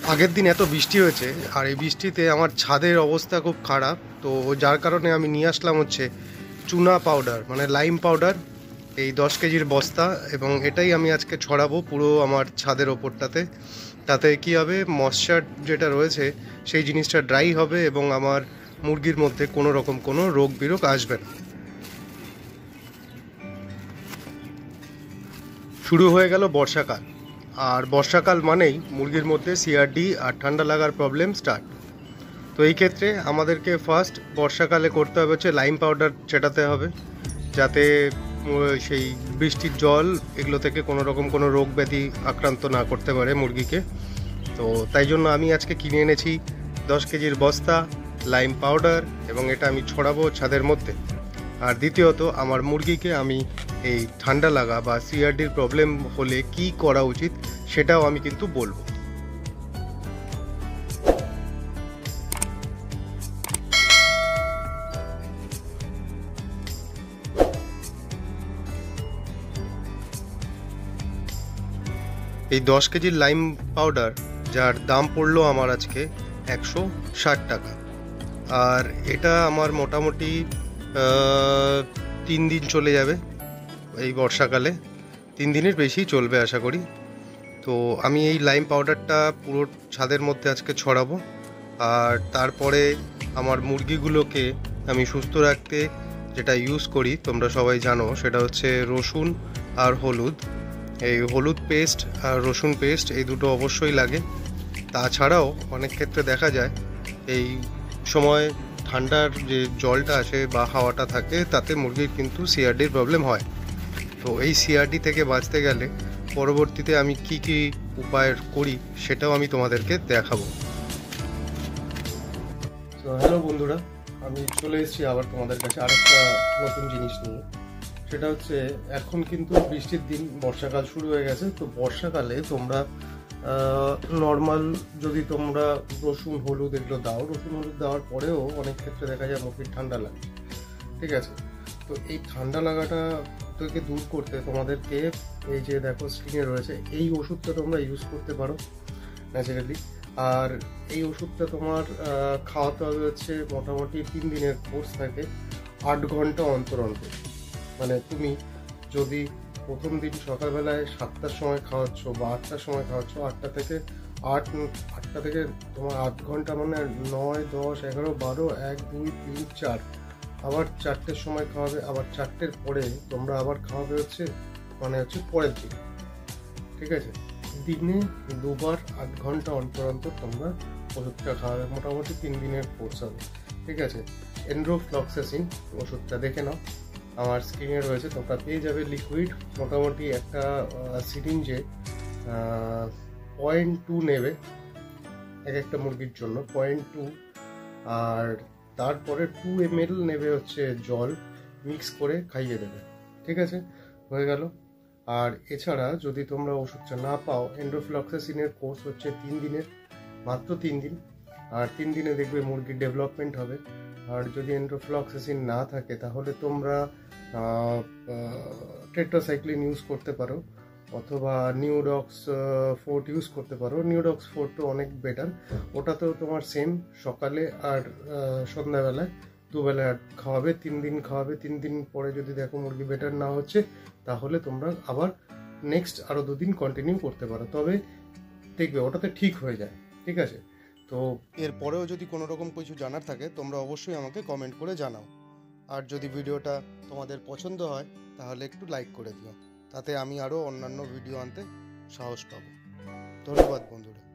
আগের দিন এত বৃষ্টি হয়েছে আর এই বৃষ্টিতে আমার ছাদের অবস্থা খুব খারাপ, তো যার কারণে আমি নিয়ে আসলাম হচ্ছে চুনা পাউডার, মানে লাইম পাউডার, এই 10 কেজির বস্তা। এবং এটাই আমি আজকে ছড়াবো পুরো আমার ছাদের ওপরটাতে। তাতে কি হবে, ময়েশ্চার যেটা রয়েছে সেই জিনিসটা ড্রাই হবে এবং আমার মুরগির মধ্যে কোনো রকম কোনো রোগ বিরোগ আসবে না। শুরু হয়ে গেল বর্ষাকাল, আর বর্ষাকাল মানেই মুরগির মধ্যে সিআরডি আর ঠান্ডা লাগার প্রবলেম স্টার্ট। তো এই ক্ষেত্রে আমাদেরকে ফার্স্ট বর্ষাকালে করতে হবে হচ্ছে লাইম পাউডার ছেটাতে হবে, যাতে সেই বৃষ্টির জল এগুলো থেকে কোনো রকম কোনো রোগ ব্যাধি আক্রান্ত না করতে পারে মুরগিকে। তো তাই জন্য আমি আজকে কিনে এনেছি 10 কেজির বস্তা লাইম পাউডার, এবং এটা আমি ছড়াবো ছাদের মধ্যে। আর দ্বিতীয়ত, আমার মুরগিকে আমি এই ঠান্ডা লাগা বা সিআরডির প্রবলেম হলে কি করা উচিত সেটাও আমি কিন্তু বলবো। এই 10 কেজির লাইম পাউডার, যার দাম পড়লো আমার আজকে 160 টাকা, আর এটা আমার মোটামুটি 3 দিন চলে যাবে। এই বর্ষাকালে 3 দিনের বেশি চলবে আশা করি। তো আমি এই লাইম পাউডারটা পুরো ছাদের মধ্যে আজকে ছড়াবো। আর তারপরে আমার মুরগিগুলোকে আমি সুস্থ রাখতে যেটা ইউজ করি তোমরা সবাই জানো, সেটা হচ্ছে রসুন আর হলুদ। এই হলুদ পেস্ট আর রসুন পেস্ট এই দুটো অবশ্যই লাগে। তাছাড়াও অনেক ক্ষেত্রে দেখা যায় এই সময় ঠান্ডার যে জলটা আসে বা হাওয়াটা থাকে তাতে মুরগির কিন্তু সিআরডির প্রবলেম হয়। তো এই সিআরডি থেকে বাঁচতে গেলে পরবর্তীতে আমি কি কি উপায় করি সেটাও আমি তোমাদেরকে দেখাবো। তো হ্যালো বন্ধুরা, আমি চলে এসেছি আবার তোমাদের কাছে আরেকটা নতুন জিনিস নিয়ে। সেটা হচ্ছে, এখন কিন্তু বৃষ্টির দিন, বর্ষাকাল শুরু হয়ে গেছে। তো বর্ষাকালে তোমরা নর্মাল যদি তোমরা রসুন হলুদ এগুলো দাও, রসুন হলুদ দেওয়ার পরেও অনেক ক্ষেত্রে দেখা যায় মুরগির ঠান্ডা লাগে, ঠিক আছে? তো এই ঠান্ডা লাগাটা থেকে দূর করতে তোমাদেরকে এই যে দেখো স্ক্রিনে রয়েছে এই ওষুধটা তোমরা ইউজ করতে পারো ন্যাচারালি। আর এই ওষুধটা তোমার খাওয়াতে হবে হচ্ছে মোটামুটি 3 দিনের কোর্স থাকে, 8 ঘন্টা অন্তর অন্তর। মানে তুমি যদি প্রথম দিন সকালবেলায় 7টার সময় খাওয়াচ্ছ বা 8টার সময় খাওয়াচ্ছ, 8টা থেকে তোমার 8 ঘন্টা, মানে 9, 10, 11, 12, 1, 2, 3, 4, আবার 4টের সময় খাওয়াবে, আবার 4টের পরে তোমরা আবার খাওয়াবে হচ্ছে পরের দিন, ঠিক আছে? দিনে দুবার 8 ঘন্টা অন্তর অন্তর তোমরা ওষুধটা খাওয়াবে, মোটামুটি 3 দিনের কোর্স হবে, ঠিক আছে? এনরোফ্লক্সাসিন ওষুধটা দেখে নাও, আমার স্ক্রিনে রয়েছে, তোমরা পেয়ে যাবে লিকুইড। মোটামুটি একটা সিরিঞ্জে 0.2 নেবে এক একটা মুরগির জন্য, 0.2। আর তারপরে 2 ml নেবে হচ্ছে জল, মিক্স করে খাইয়ে দেবে, ঠিক আছে? হয়ে গেল। আর এছাড়া যদি তোমরা ওষুধটা না পাও, এনরোফ্লক্সাসিনের কোর্স হচ্ছে 3 দিনের, মাত্র 3 দিন। আর 3 দিনে দেখবে মুরগির ডেভেলপমেন্ট হবে। আর যদি এনরোফ্লক্সাসিন না থাকে তাহলে তোমরা টেট্রাসাইক্লিন ইউজ করতে পারো, অথবা নিউডক্স 4 ইউজ করতে পারো। নিউডক্স 4 তো অনেক বেটার, ওটাতেও তোমার সেম সকালে আর সন্ধ্যাবেলায় দুবেলা খাওয়াবে, 3 দিন খাওয়াবে। 3 দিন পরে যদি দেখো মুরগি বেটার না হচ্ছে তাহলে তোমরা আবার নেক্সট আরও 2 দিন কন্টিনিউ করতে পারো, তবে দেখবে ওটাতে ঠিক হয়ে যায়, ঠিক আছে? তো এরপরেও যদি কোনো রকম কিছু জানার থাকে তোমরা অবশ্যই আমাকে কমেন্ট করে জানাও। আর যদি ভিডিওটা তোমাদের পছন্দ হয় তাহলে একটু লাইক করে দিও, তাতে আমি আরও অন্যান্য ভিডিও আনতে সাহস পাবো। ধন্যবাদ বন্ধুরা।